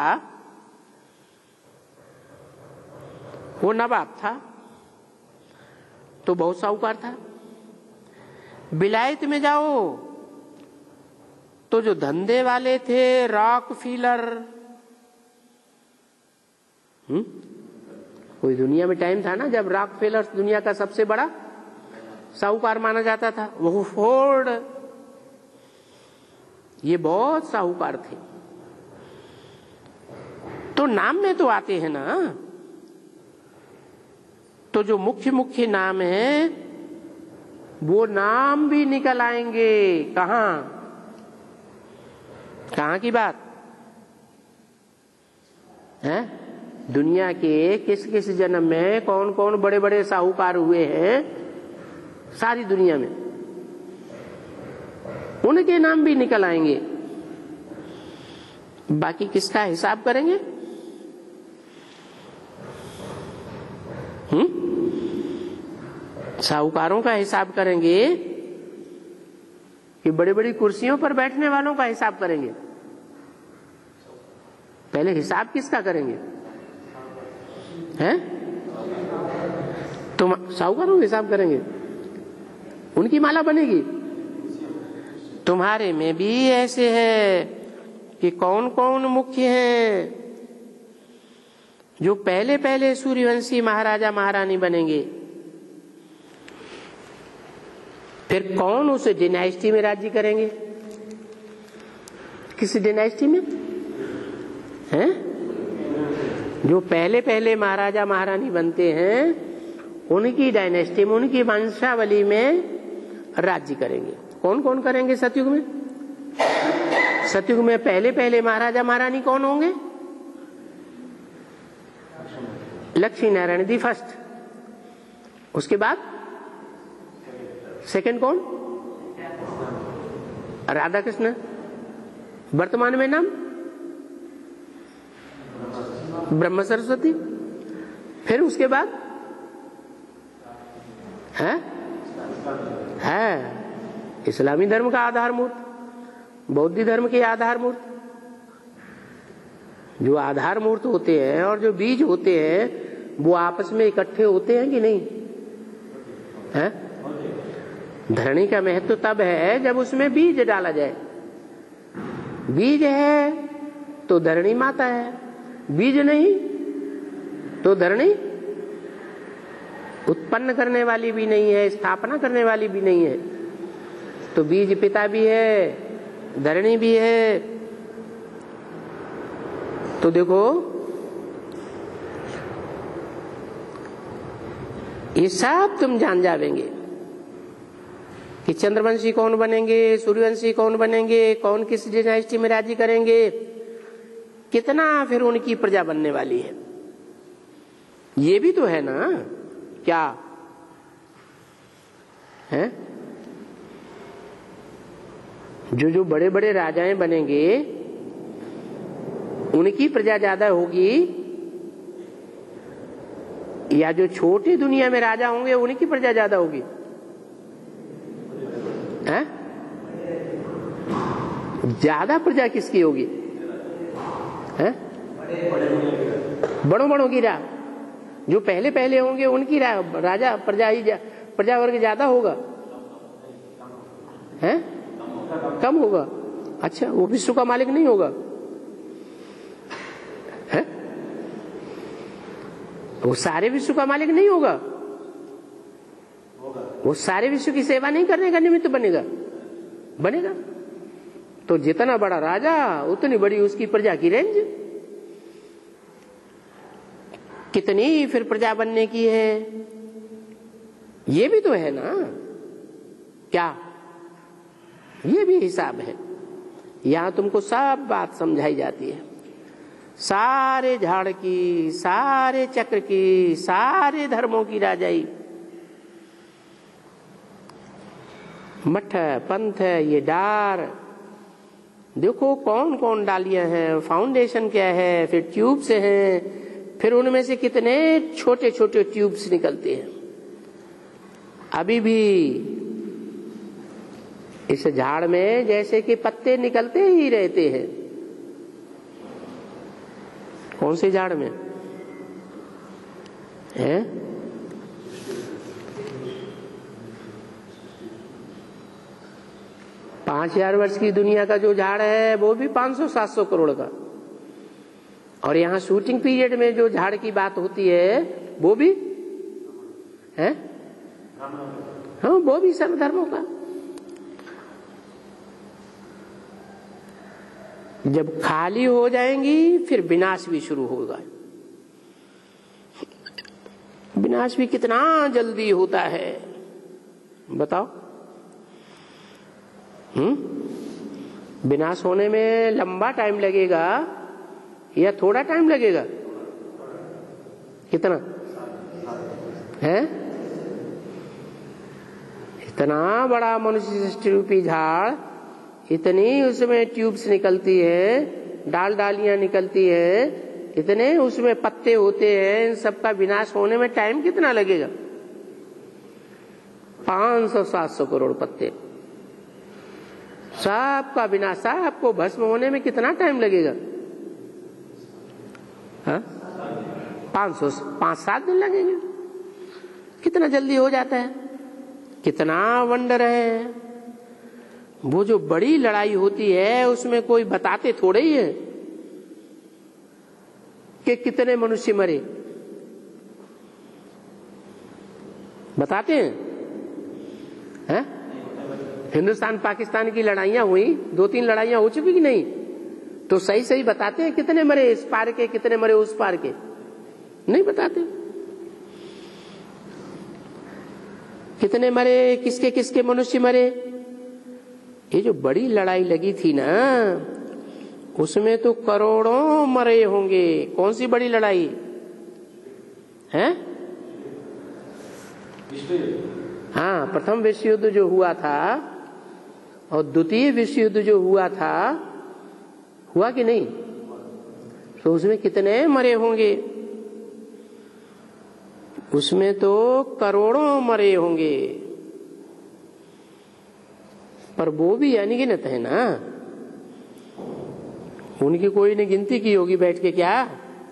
वो नवाब था, तो बहुत साहूकार था। विलायत में जाओ तो जो धंधे वाले थे, रॉकफीलर, कोई दुनिया में टाइम था ना जब रॉकफीलर दुनिया का सबसे बड़ा साहूकार माना जाता था। वो फोर्ड, ये बहुत साहूकार थे। तो नाम में तो आते हैं ना। तो जो मुख्य मुख्य नाम है वो नाम भी निकल आएंगे। कहां की बात है? दुनिया के किस किस जन्म में कौन कौन बड़े बड़े साहूकार हुए हैं सारी दुनिया में, उनके नाम भी निकल आएंगे। बाकी किसका हिसाब करेंगे? साहूकारों का हिसाब करेंगे कि बड़ी बड़ी कुर्सियों पर बैठने वालों का हिसाब करेंगे? पहले हिसाब किसका करेंगे? हैं? तुम साहूकारों का हिसाब करेंगे, उनकी माला बनेगी। तुम्हारे में भी ऐसे है कि कौन कौन मुख्य है जो पहले पहले सूर्यवंशी महाराजा महारानी बनेंगे, फिर कौन उस डिनाइस्टी में राज्य करेंगे? किस डिनाइस्टी में हैं? जो पहले पहले महाराजा महारानी बनते हैं उनकी डायनेस्टी में, उनकी वंशावली में राज्य करेंगे। कौन कौन करेंगे सतयुग में? सतयुग में पहले पहले महाराजा महारानी कौन होंगे? Lakshmi Narayan the first. उसके बाद सेकंड कौन? राधा कृष्ण। वर्तमान में नाम ब्रह्म सरस्वती। फिर उसके बाद है इस्लामी धर्म का आधार मूर्त, बौद्ध धर्म के आधार मूर्त। जो आधार मूर्त होते हैं और जो बीज होते हैं वो आपस में इकट्ठे होते हैं कि नहीं है? धरणी का महत्व तब है जब उसमें बीज डाला जाए। बीज है तो धरणी माता है, बीज नहीं तो धरणी उत्पन्न करने वाली भी नहीं है, स्थापना करने वाली भी नहीं है। तो बीज पिता भी है, धरणी भी है। तो देखो ये सब तुम जान जावेंगे कि चंद्रवंशी कौन बनेंगे, सूर्यवंशी कौन बनेंगे, कौन किस डायनेस्टी में राजी करेंगे, कितना फिर उनकी प्रजा बनने वाली है। ये भी तो है ना, क्या है? जो जो बड़े बड़े राजाएं बनेंगे उनकी प्रजा ज्यादा होगी, या जो छोटी दुनिया में राजा होंगे उनकी प्रजा ज्यादा होगी? हैं? ज्यादा प्रजा किसकी होगी? हैं? बड़ों बड़ों की राह, जो पहले पहले होंगे उनकी राजा प्रजा वर्ग ज्यादा होगा, हैं? कम होगा। अच्छा, वो विश्व का मालिक नहीं होगा? है? वो सारे विश्व का मालिक नहीं होगा, वो सारे विश्व की सेवा नहीं करने का निमित्त बनेगा। बनेगा तो जितना बड़ा राजा उतनी बड़ी उसकी प्रजा की रेंज। कितनी फिर प्रजा बनने की है, ये भी तो है ना, क्या? ये भी हिसाब है। यहां तुमको सब बात समझाई जाती है, सारे झाड़ की, सारे चक्र की, सारे धर्मों की राजाई। मठ पंथ ये डार, देखो कौन कौन डालियां हैं, फाउंडेशन क्या है, फिर ट्यूब्स हैं, फिर उनमें से कितने छोटे छोटे ट्यूब्स निकलते हैं। अभी भी इस झाड़ में जैसे कि पत्ते निकलते ही रहते हैं। कौन से झाड़ में है? 5000 वर्ष की दुनिया का जो झाड़ है वो भी 500-700 करोड़ का, और यहाँ शूटिंग पीरियड में जो झाड़ की बात होती है वो भी है, हाँ वो भी सर्व धर्मों का। जब खाली हो जाएंगी फिर विनाश भी शुरू होगा। विनाश भी कितना जल्दी होता है बताओ। विनाश होने में लंबा टाइम लगेगा या थोड़ा टाइम लगेगा? कितना है? इतना बड़ा मनुष्य सृष्टि रूपी झाड़, इतनी उसमें ट्यूब्स निकलती है, डाल डालियां निकलती है, इतने उसमें पत्ते होते हैं, इन सबका विनाश होने में टाइम कितना लगेगा? 500-700 करोड़ पत्ते। सबका विनाश, सबको भस्म होने में कितना टाइम लगेगा? 5-7 दिन लगेंगे। कितना जल्दी हो जाता है, कितना वंडर है। वो जो बड़ी लड़ाई होती है उसमें कोई बताते थोड़े ही है कि कितने मनुष्य मरे, बताते हैं? हैं? हिंदुस्तान पाकिस्तान की लड़ाइयां हुई, 2-3 लड़ाइयां हो चुकी कि नहीं, तो सही सही बताते हैं कितने मरे इस पार के, कितने मरे उस पार के? नहीं बताते। कितने मरे, किसके किसके मनुष्य मरे। ये जो बड़ी लड़ाई लगी थी ना, उसमें तो करोड़ों मरे होंगे। कौन सी बड़ी लड़ाई है? हाँ, प्रथम विश्व युद्ध जो हुआ था और द्वितीय विश्व युद्ध जो हुआ था, हुआ कि नहीं? तो उसमें कितने मरे होंगे? उसमें तो करोड़ों मरे होंगे, पर वो भी अनगिनत है ना। उनकी कोई ने गिनती की होगी बैठ के क्या?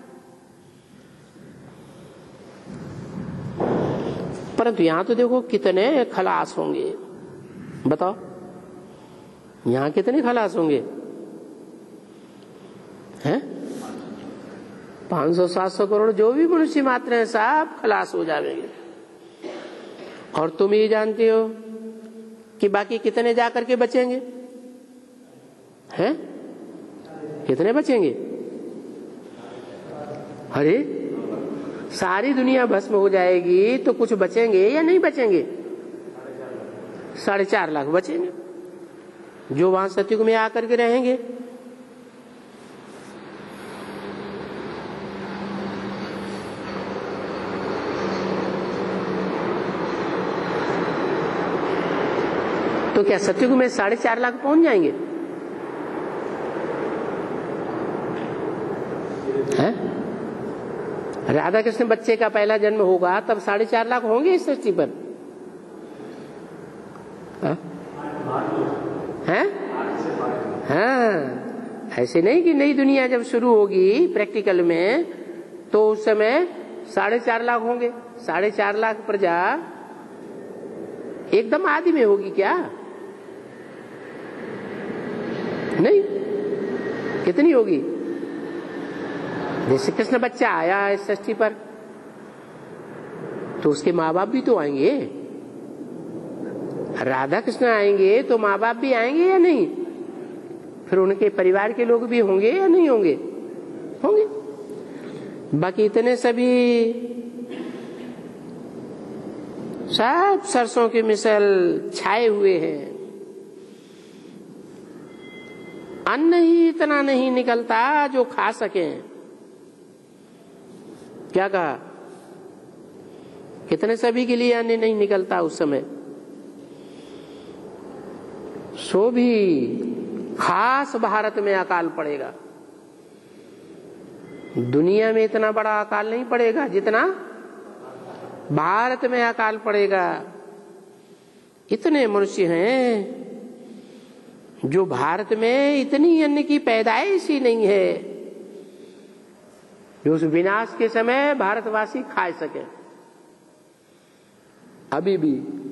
परंतु यहां तो देखो कितने खलास होंगे, बताओ यहां कितने खलास होंगे? 500-700 करोड़ जो भी मनुष्य मात्र हैं सब खलास हो जाएंगे। और तुम ये जानते हो कि बाकी कितने जाकर के बचेंगे? हैं? कितने बचेंगे? अरे सारी दुनिया भस्म हो जाएगी तो कुछ बचेंगे या नहीं बचेंगे? 4.5 लाख बचेंगे जो वहां सतयुग में आकर के रहेंगे। तो क्या सतयुग में 4.5 लाख पहुंच जाएंगे? हैं? राधा कृष्ण बच्चे का पहला जन्म होगा तब 4.5 लाख होंगे इस सृष्टि पर। हैं? हाँ, ऐसे नहीं कि नई दुनिया जब शुरू होगी प्रैक्टिकल में तो उस समय 4.5 लाख होंगे। 4.5 लाख प्रजा एकदम आदि में होगी क्या? नहीं, कितनी होगी? जैसे कृष्ण बच्चा आया इस सृष्टि पर तो उसके माँ बाप भी तो आएंगे। राधा कृष्ण आएंगे तो माँ बाप भी आएंगे या नहीं? फिर उनके परिवार के लोग भी होंगे या नहीं होंगे? होंगे। बाकी इतने सभी सब सरसों की मिसल छाए हुए हैं। अन्न ही इतना नहीं निकलता जो खा सकें। क्या कहा? कितने सभी के लिए अन्न नहीं निकलता उस समय। सो भी खास भारत में अकाल पड़ेगा। दुनिया में इतना बड़ा अकाल नहीं पड़ेगा जितना भारत में अकाल पड़ेगा। इतने मनुष्य हैं जो भारत में इतनी अन्न की पैदाइश ही नहीं है जो उस विनाश के समय भारतवासी खा सके। अभी भी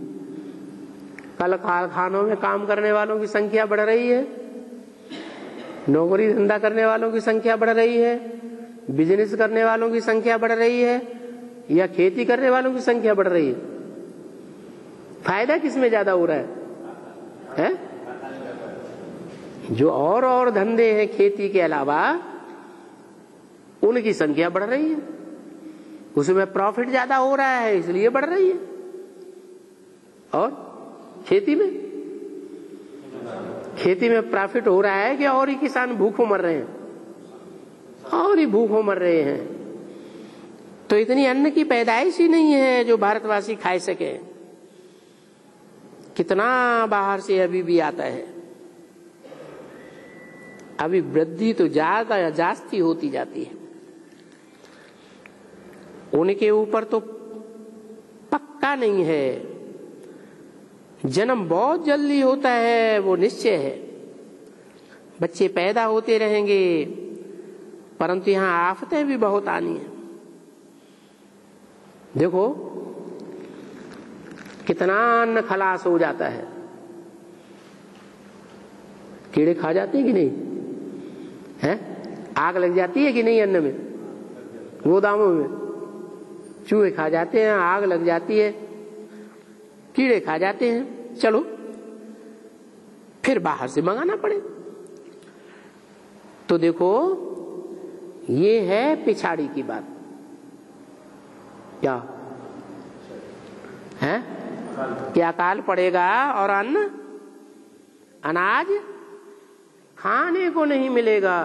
कल कारखानों में काम करने वालों की संख्या बढ़ रही है, नौकरी धंधा करने वालों की संख्या बढ़ रही है, बिजनेस करने वालों की संख्या बढ़ रही है या खेती करने वालों की संख्या बढ़ रही है। फायदा किसमें ज्यादा हो रहा है? जो और धंधे हैं खेती के अलावा उनकी संख्या बढ़ रही है, उसमें प्रॉफिट ज्यादा हो रहा है इसलिए बढ़ रही है। और खेती में प्रॉफिट हो रहा है कि और ही किसान भूखों मर रहे हैं, और ही भूखों मर रहे हैं। तो इतनी अन्न की पैदाइश ही नहीं है जो भारतवासी खा सके। कितना बाहर से अभी भी आता है। अभी वृद्धि तो ज्यादा जास्ती होती जाती है। उनके ऊपर तो पक्का नहीं है, जन्म बहुत जल्दी होता है वो निश्चय है। बच्चे पैदा होते रहेंगे परंतु यहाँ आफतें भी बहुत आनी है। देखो कितना अन्न खलास हो जाता है। कीड़े खा जाते हैं कि नहीं? हैं? आग लग जाती है कि नहीं अन्न में? गोदामों में चूहे खा जाते हैं, आग लग जाती है, कीड़े खा जाते हैं। चलो फिर बाहर से मंगाना पड़े। तो देखो ये है पिछाड़ी की बात। क्या है? क्या अकाल पड़ेगा और अन्न अनाज खाने को नहीं मिलेगा।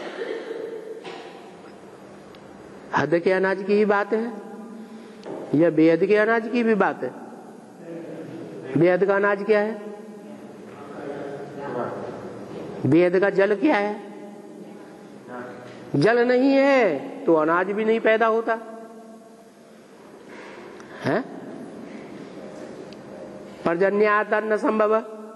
हद के अनाज की ही बात है या बेहद के अनाज की भी बात है? बेहद का अनाज क्या है? बेहद का जल क्या है? जल नहीं है तो अनाज भी नहीं पैदा होता है। पर्जन्यात् अन्न संभव।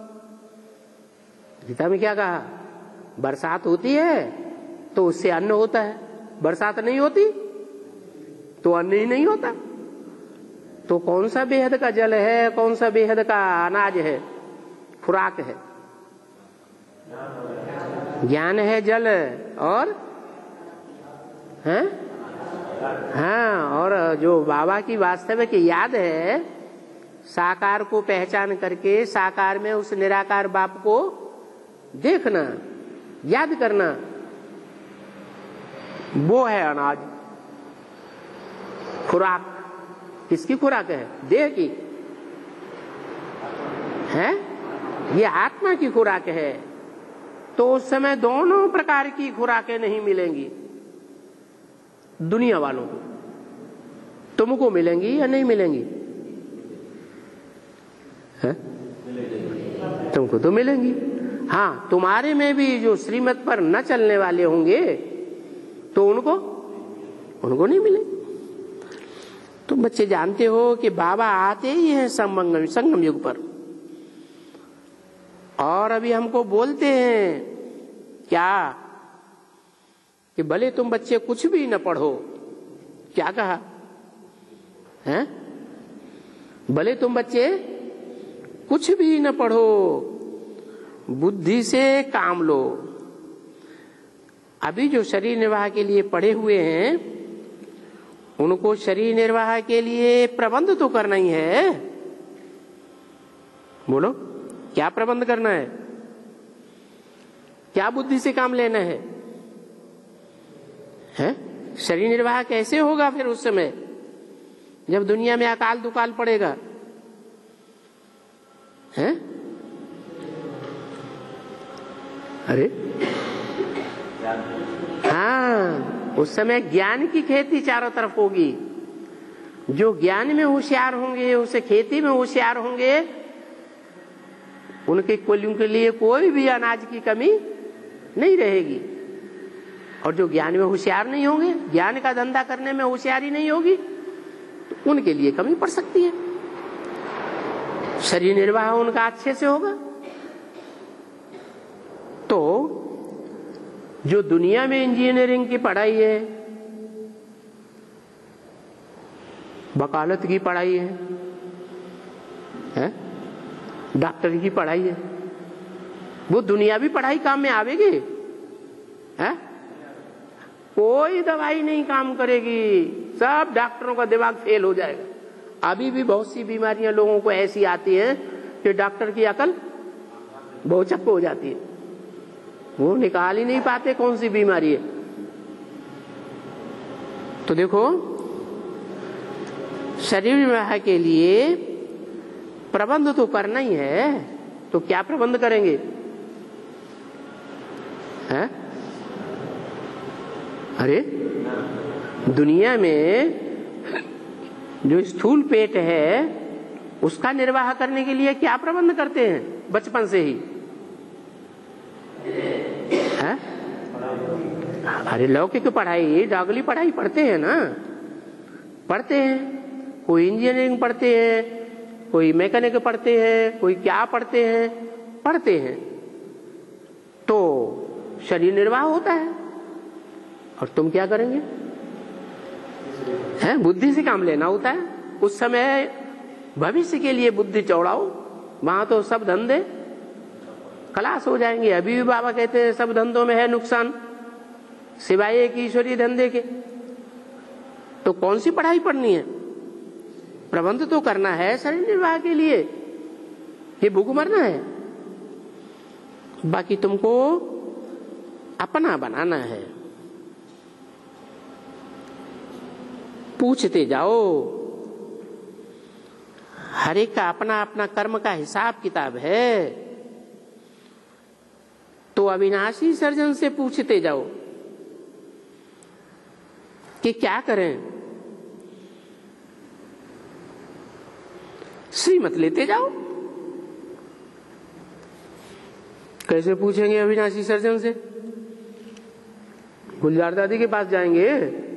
गीता में क्या कहा? बरसात होती है तो उससे अन्न होता है, बरसात नहीं होती तो अन्न ही नहीं होता। तो कौन सा बेहद का जल है, कौन सा बेहद का अनाज है, खुराक है? ज्ञान है जल और है हाँ, और जो बाबा की वास्तविक याद है, साकार को पहचान करके साकार में उस निराकार बाप को देखना, याद करना, वो है अनाज, खुराक। किसकी खुराक है? देह की है, ये आत्मा की खुराक है। तो उस समय दोनों प्रकार की खुराकें नहीं मिलेंगी दुनिया वालों को। तुमको मिलेंगी या नहीं मिलेंगी? है? तुमको तो मिलेंगी। हाँ, तुम्हारे में भी जो श्रीमत पर न चलने वाले होंगे तो उनको नहीं मिलेंगे। तुम बच्चे जानते हो कि बाबा आते ही हैं संगम युग पर, और अभी हमको बोलते हैं क्या कि भले तुम बच्चे कुछ भी न पढ़ो। क्या कहा है? भले तुम बच्चे कुछ भी न पढ़ो, बुद्धि से काम लो। अभी जो शरीर निर्वाह के लिए पढ़े हुए हैं, उनको शरीर निर्वाह के लिए प्रबंध तो करना ही है। बोलो, क्या प्रबंध करना है? क्या बुद्धि से काम लेना है? हैं? शरीर निर्वाह कैसे होगा फिर उस समय जब दुनिया में अकाल दुकाल पड़ेगा? हैं? अरे हाँ, उस समय ज्ञान की खेती चारों तरफ होगी। जो ज्ञान में होशियार होंगे, उसे खेती में होशियार होंगे, उनके कोलियों के लिए कोई भी अनाज की कमी नहीं रहेगी। और जो ज्ञान में होशियार नहीं होंगे, ज्ञान का धंधा करने में होशियारी नहीं होगी, तो उनके लिए कमी पड़ सकती है। शरीर निर्वाह उनका अच्छे से होगा। तो जो दुनिया में इंजीनियरिंग की पढ़ाई है, वकालत की पढ़ाई है, डॉक्टर की पढ़ाई है, वो दुनियावी पढ़ाई काम में आवेगी? है? कोई दवाई नहीं काम करेगी, सब डॉक्टरों का दिमाग फेल हो जाएगा। अभी भी बहुत सी बीमारियां लोगों को ऐसी आती हैं कि डॉक्टर की अकल भौचक्क हो जाती है, वो निकाल ही नहीं पाते कौन सी बीमारी है। तो देखो, शरीर निर्वाह के लिए प्रबंध तो करना ही है, तो क्या प्रबंध करेंगे? है? अरे दुनिया में जो स्थूल पेट है उसका निर्वाह करने के लिए क्या प्रबंध करते हैं बचपन से ही? है? अरे लौकिक पढ़ाई, डागली पढ़ाई पढ़ते हैं ना, पढ़ते हैं। कोई इंजीनियरिंग पढ़ते हैं, कोई मैकेनिक पढ़ते हैं, कोई क्या पढ़ते हैं। तो शरीर निर्वाह होता है। और तुम क्या करेंगे? है? बुद्धि से काम लेना होता है। उस समय भविष्य के लिए बुद्धि चौड़ाओ, वहां तो सब धंधे खलास हो जाएंगे। अभी भी बाबा कहते हैं सब धंधों में है नुकसान, सिवाय एक ईश्वरीय धंधे के। तो कौन सी पढ़ाई पढ़नी है? प्रबंध तो करना है शरीर निर्वाह के लिए, ये भूख मरना है। बाकी तुमको अपना बनाना है। पूछते जाओ, हर एक का अपना अपना कर्म का हिसाब किताब है। तो अविनाशी सर्जन से पूछते जाओ कि क्या करें। श्रीमत लेते जाओ। कैसे पूछेंगे अविनाशी सर्जन से? गुलजार दादी के पास जाएंगे?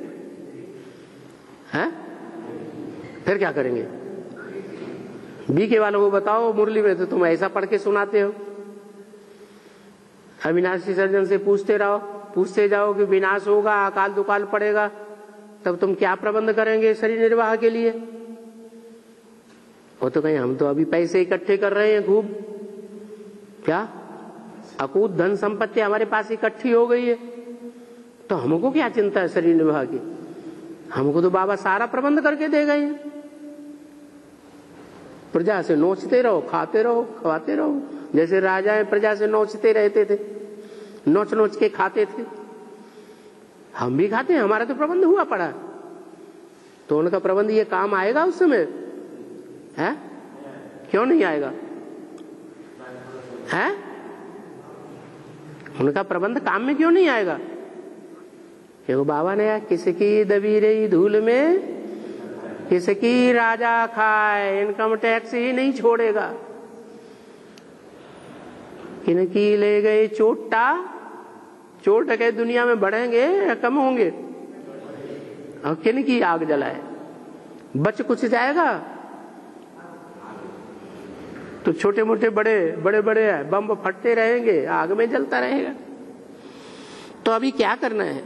हैं? फिर क्या करेंगे? बीके वालों को बताओ, मुरली में तो तुम ऐसा पढ़ के सुनाते हो। अविनाशी सर्जन से पूछते रहो, पूछते जाओ कि विनाश होगा, अकाल दुकाल पड़ेगा, तब तुम क्या प्रबंध करेंगे शरीर निर्वाह के लिए? वो तो कहीं हम तो अभी पैसे इकट्ठे कर रहे हैं खूब, क्या अकूत धन संपत्ति हमारे पास इकट्ठी हो गई है, तो हमको क्या चिंता है शरीर निर्वाह की? हमको तो बाबा सारा प्रबंध करके दे गए हैं। प्रजा से नोचते रहो, खाते रहो, खवाते रहो। जैसे राजाएं प्रजा से नोचते रहते थे, नोच नोच के खाते थे, हम भी खाते हैं। हमारा तो प्रबंध हुआ पड़ा, तो उनका प्रबंध ये काम आएगा उस समय है? क्यों नहीं आएगा है? उनका प्रबंध काम में क्यों नहीं आएगा? क्यों बाबा ने किसकी दबी रही धूल में किसकी राजा खाए, इनकम टैक्स ही नहीं छोड़ेगा। किनकी ले गए चोटा, चोर डकैत दुनिया में बढ़ेंगे या कम होंगे? और किनकी आग जलाए, बच कुछ जाएगा? तो छोटे मोटे बड़े बड़े बड़े बम फटते रहेंगे, आग में जलता रहेगा। तो अभी क्या करना है?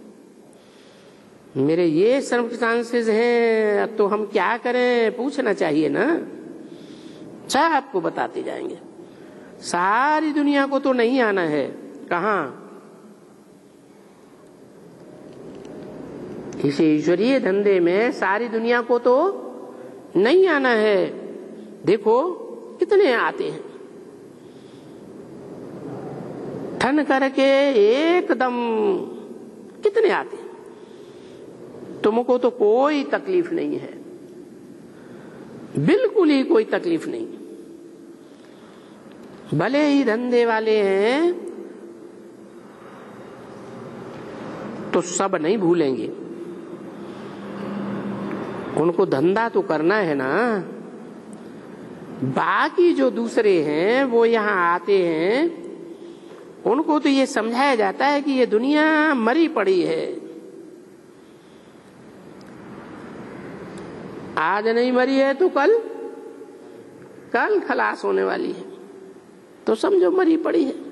मेरे ये सर्कमस्टांसेस हैं, तो हम क्या करें पूछना चाहिए ना। सब आपको बताते जाएंगे। सारी दुनिया को तो नहीं आना है। कहाँ? इस ईश्वरीय धंधे में सारी दुनिया को तो नहीं आना है। देखो कितने आते हैं, ठन करके एकदम कितने आते हैं। तुमको तो कोई तकलीफ नहीं है, बिल्कुल ही कोई तकलीफ नहीं। भले ही धंधे वाले हैं तो सब नहीं भूलेंगे, उनको धंधा तो करना है ना। बाकी जो दूसरे हैं वो यहाँ आते हैं, उनको तो ये समझाया जाता है कि ये दुनिया मरी पड़ी है, आज नहीं मरी है तो कल खलास होने वाली है, तो समझो मरी पड़ी है,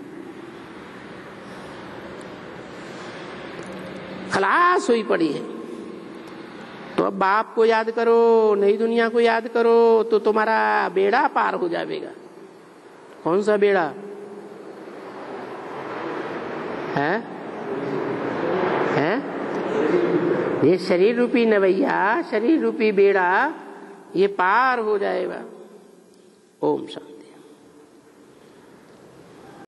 खलास हुई पड़ी है। तो अब बाप को याद करो, नई दुनिया को याद करो, तो तुम्हारा बेड़ा पार हो जाएगा। कौन सा बेड़ा है? ये शरीर रूपी नवैया, शरीर रूपी बेड़ा, ये पार हो जाएगा। ओम शांति।